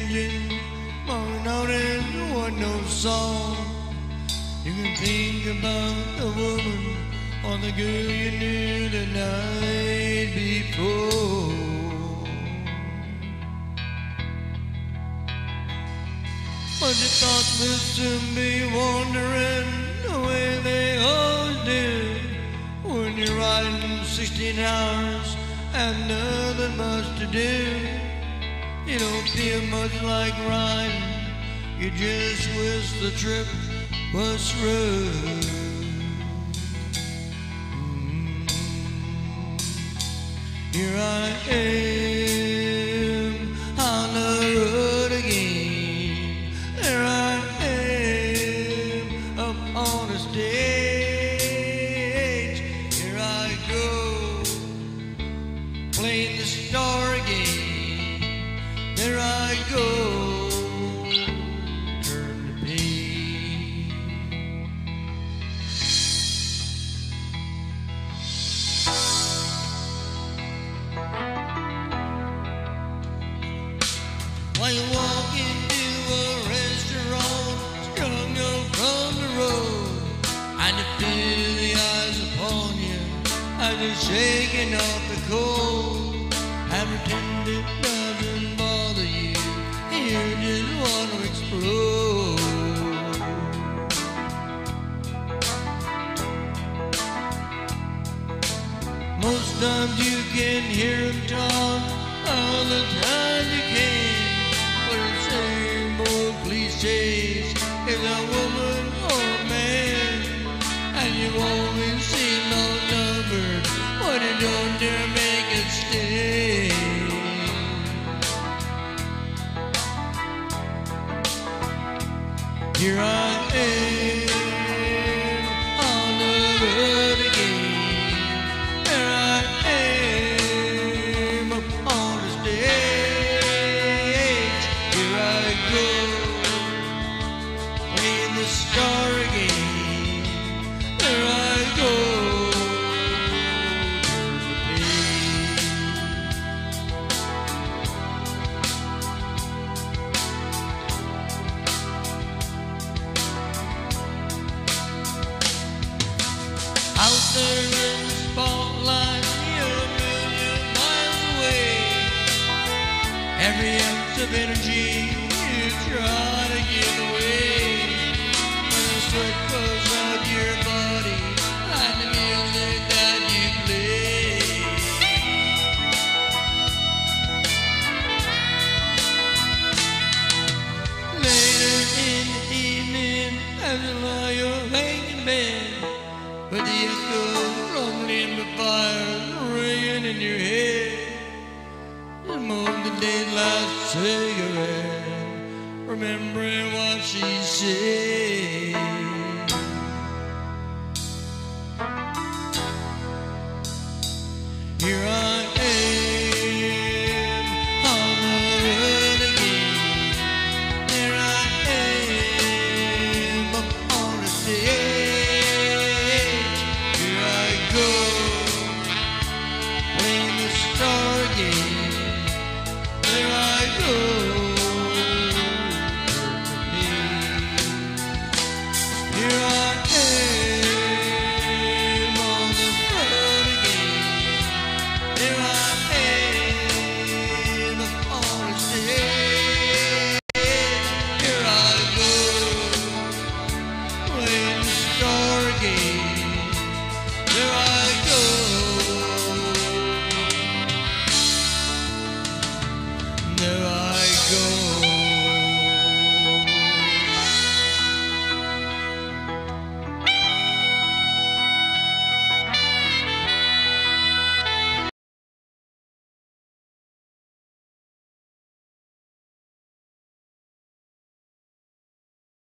engine, moaning out and want no song. You can think about the woman or the girl you knew the night before. But your thoughts will soon be wandering the way they always do when you're riding 16 hours and nothing much to do. You don't feel much like riding, you just wish the trip was through. Here I am on the road again. There I am up on the stage. Here I go playing the star again. There I go, turn the page. While you walk into a restaurant, strung up from the road, and you feel the eyes upon you as they're shaking off the cold, and pretend it doesn't bother you, and you just want to explode. Most times you can hear them talk, all the time you can. But the same old cliches is a woman or a man, and you always seem outnumbered when you don't dare make it stay. Here I am on the road again. There I am up on the stage. Here I go playing the star again. There I go, turn the page. Out there in the spotlight, you're a million miles away. Every ounce of energy you try to give away, when the sweat flows out your body like the music that you play. Later in the evening, as you lie awake in bed, with the echo rumbling the fire ringing in your head, you smoke the day's last cigarette, remembering what she said.